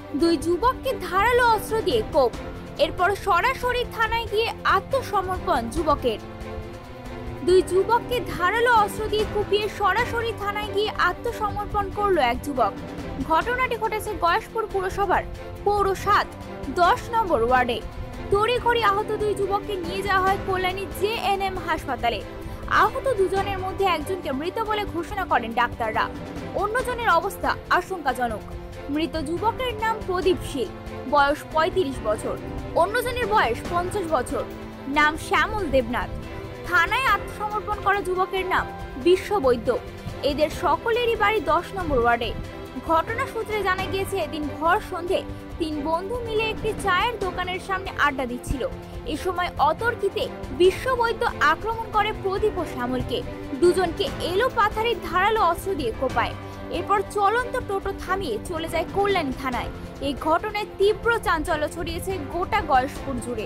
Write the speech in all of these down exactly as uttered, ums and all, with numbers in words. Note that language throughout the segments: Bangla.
দুই যুবককে ধারালো অস্ত্র দিয়ে কোপ, এরপর সরাসরি থানায় গিয়ে আত্মসমর্পণ যুবকের। দুই যুবককে ধারালো অস্ত্র দিয়ে কুপিয়ে সরাসরি থানায় গিয়ে আত্মসমর্পণ করলো এক যুবক। ঘটনাটি ঘটেছে গয়েশপুর পুরসভার পৌর সাত দশ নম্বর ওয়ার্ডে। তড়িঘড়ি আহত দুই যুবককে নিয়ে যাওয়া হয় কল্যাণী জে এন এম হাসপাতালে। আহত দুজনের মধ্যে একজনকে মৃত বলে ঘোষণা করেন ডাক্তাররা, অন্যজনের অবস্থা আশঙ্কাজনক। মৃত যুবকের নাম প্রদীপ শীল, বয়স পঁয়ত্রিশ বছর। অন্যজনের বয়স পঞ্চাশ বছর, নাম শ্যামল দেবনাথ। থানায় আত্মসমর্পণ করা যুবকের নাম বিশ্ব বৈদ্য। এদের সকলেরই বাড়ি দশ নম্বর ওয়ার্ডে। ঘটনা সূত্রে জানা গিয়েছে, এদিন ভর সন্ধে তিন বন্ধু মিলে একটি চায়ের দোকানের সামনে আড্ডা দিচ্ছিল। এ সময় অতর্কিতে বিশ্ব বৈদ্য আক্রমণ করে প্রদীপ ও শ্যামলকে। দুজনকে এলো পাথারের ধারালো অস্ত্র দিয়ে কোপায়। এরপর চলন্ত টোটো থামিয়ে চলে যায় কল্যাণী থানায়। এই ঘটনায় তীব্র চাঞ্চল্য ছড়িয়েছে গোটা গয়েশপুর জুড়ে।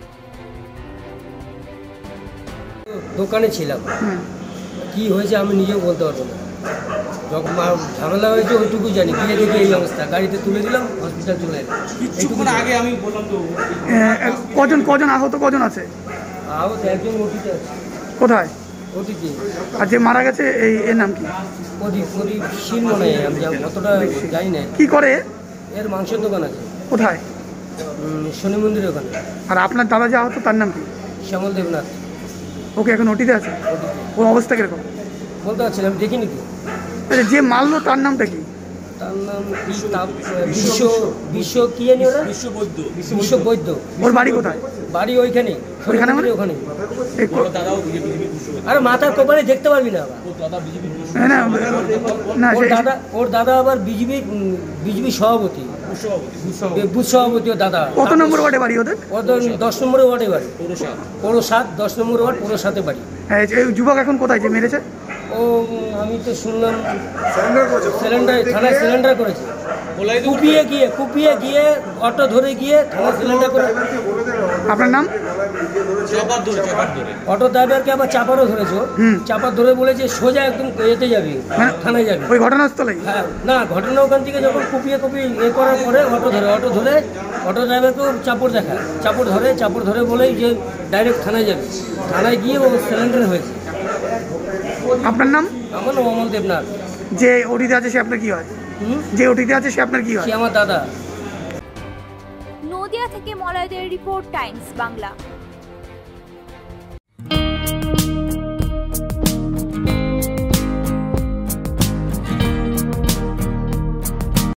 দোকানে ছিলাম, কি হয়েছে আমি নিজেও বলতে পারবো না। যখন ঝামেলা হয়েছে ওইটুকু জানি, গিয়ে দেখি এই অবস্থা, গাড়িতে তুলে দিলাম, হসপিটাল চলে এলাম। কিছুক্ষণ আগে আমি বললাম তো। কজন কজন আহত কজন আছে? আহত একজন ওটিতে আছে। কোথায়? ওটিতে। আর যে মারা গেছে এই এর নাম কি? প্রদীপ প্রদীপ শীল মনে হয়, আমি অতটা জানি না। কি করে? এর মাংসের দোকান আছে। কোথায়? শনি মন্দিরের ওখানে। আর আপনার দাদা যে আহত তার নাম কি? শ্যামল দেবনাথ। ওকে এখন ওটিতে আছে? ওর অবস্থা কিরকম বলতে পারছি না, আমি দেখিনি তো। আচ্ছা, যে মারলো তার নামটা কি? তার নাম বিশ্ব বিশ্ব কি জানি ওরা, বিশ্ব বৈদ্য। বিশ্ব বৈদ্য। ওর বাড়ি কোথায়? বাড়ি ওইখানে, ওইখানে মানে? ওখানে। আরে মাথার কপালে দেখতে পারবি না। না না, ওর দাদা ওর দাদা আবার বিজেপি বিজেপি সভাপতি, বুথ সভাপতি। ওর দাদা কত নম্বর ওয়ার্ডে বাড়ি ওদের? ওদের দশ নম্বর ওয়ার্ডে বাড়ি, পৌর সাত দশ নম্বর ওয়ার্ড, পৌর সাথে বাড়ি। হ্যাঁ, এই যুবক এখন কোথায় যে মেরেছে? ও আমি তো শুনলাম সিলিন্ডার, থানায় সিলিন্ডার করেছে। কুপিয়ে গিয়ে কুপিয়ে গিয়ে অটো ধরে গিয়ে থানায় সিলিন্ডার করে। আপনার নাম? অটো ড্রাইভারকে আবার চাপারও ধরেছে। চাপার ধরে বলেছে সোজা একদম এতে যাবি, থানায় যাবি। ওই ঘটনাস্থলে? হ্যাঁ, না ঘটনা ওখান থেকে যখন কুপিয়ে কুপিয়ে এ করার পরে অটো ধরে অটো ধরে অটো ড্রাইভারকেও চাপড় দেখায়, চাপড় ধরে চাপড় ধরে বলেই যে ডাইরেক্ট থানায় যাবে। থানায় গিয়ে ও সিলিন্ডার হয়েছে। আপনার নাম? আমার নাম অমল দেবনাথ। যে ওটিতে আছে সে আপনার কি হয়? যে ওটিতে আছে সে আপনার কি হয়? সে আমার দাদা। নদিয়া থেকে মলয়দের রিপোর্ট, টাইমস বাংলা।